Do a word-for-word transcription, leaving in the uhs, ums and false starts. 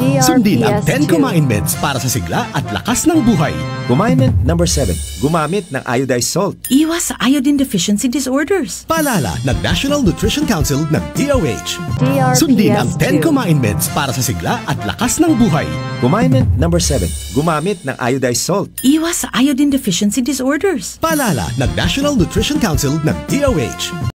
D R P S Sundin ang ten two. Kumainments para sa sigla at lakas ng buhay. Kumainment number seven. Gumamit ng iodized salt. Iwas sa iodine deficiency disorders. Paalala ng National Nutrition Council ng D O H. D R P S Sundin ang ten two. Kumainments para sa sigla at lakas ng buhay. Kumainment number seven. Gumamit ng iodized salt. Iwas sa iodine deficiency disorders. Paalala ng National Nutrition Council ng D O H.